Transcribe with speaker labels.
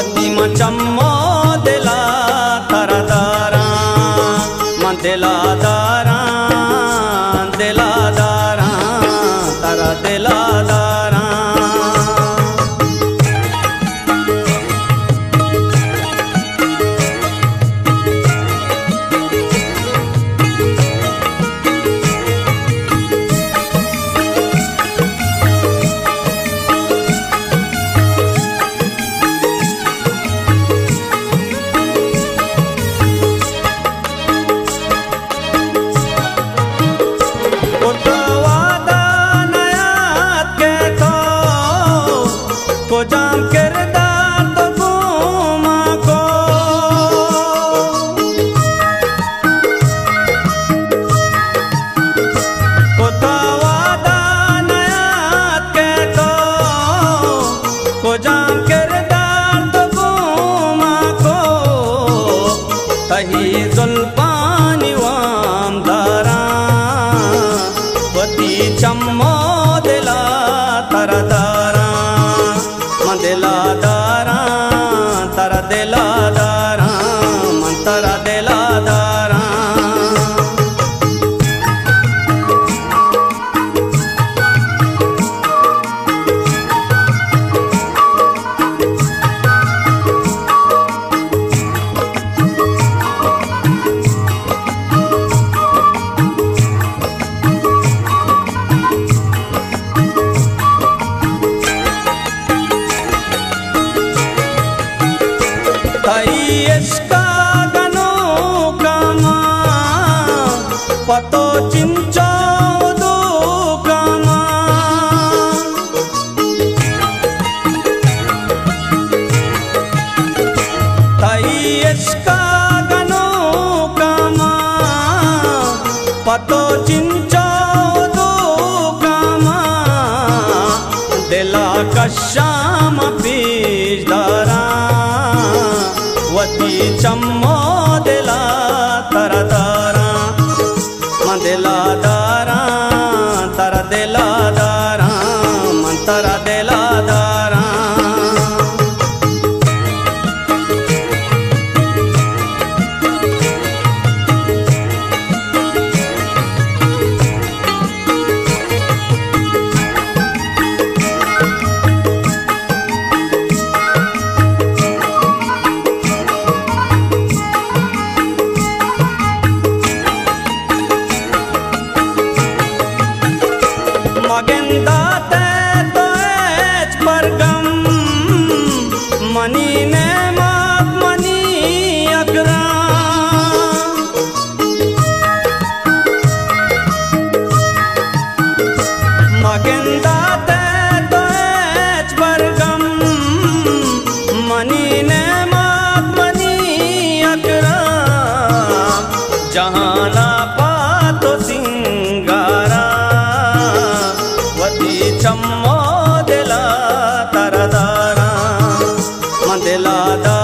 Speaker 1: वती मचम्मो दिला तरदारा दिलादारा दिलादारा तारा दिलादारा जाम किरदार तो घूमा को वादा नयात के को जाम किरदार तो घूमा को तही जुल्फानी वाम दारा वती चम्मो दिला तरदारा दिलादारा तारा दिलादारा तारा दिलादारा इसका गनो कामा पतो चिंचो दो कामा ताई इसका गनो कामा पतो चिंचो दो कामा दिला कश्याम बीजदारा वती चम्मो दिला तरदारा दिलादारा तारा दिलादारा तारा दिलादारा मगेंदा ते तो एच पर गम मनी ने मात मनी अगरा मगेंदा ते तो एच पर गम मनी ने मात मनी अगरा जहाना पातो सिंगारा चम्मो दिला तरदारा दिलादारा